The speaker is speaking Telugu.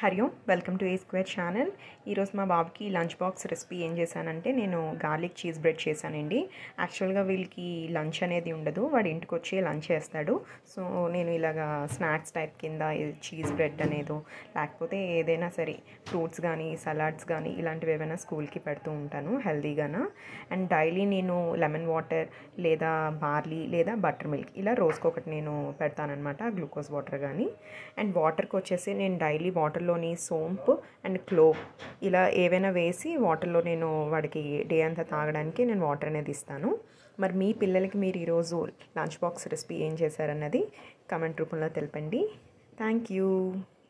Hari Om welcome to A square channel. ఈరోజు మా బాబుకి లంచ్ బాక్స్ రెసిపీ ఏం చేశానంటే నేను గార్లిక్ చీజ్ బ్రెడ్ చేశానండి. యాక్చువల్గా వీళ్ళకి లంచ్ అనేది ఉండదు, వాడు ఇంటికి వచ్చి లంచ్ చేస్తాడు. సో నేను ఇలాగా స్నాక్స్ టైప్ కింద చీజ్ బ్రెడ్ అనేది లేకపోతే ఏదైనా సరే ఫ్రూట్స్ కానీ సలాడ్స్ కానీ ఇలాంటివి ఏమైనా స్కూల్కి పెడుతూ ఉంటాను హెల్తీగానా. అండ్ డైలీ నేను లెమన్ వాటర్ లేదా బార్లీ లేదా బటర్ మిల్క్ ఇలా రోజుకొకటి నేను పెడతానమాట, గ్లూకోజ్ వాటర్ కానీ. అండ్ వాటర్కి వచ్చేసి నేను డైలీ వాటర్లోని సోంపు అండ్ క్లోవ్ ఇలా ఏవైనా వేసి వాటర్లో నేను వాడికి డే అంతా తాగడానికి నేను వాటర్ అనేది ఇస్తాను. మరి మీ పిల్లలకి మీరు ఈరోజు లంచ్ బాక్స్ రెసిపీ ఏం చేశారన్నది కామెంట్ రూపంలో తెలపండి. Thank you.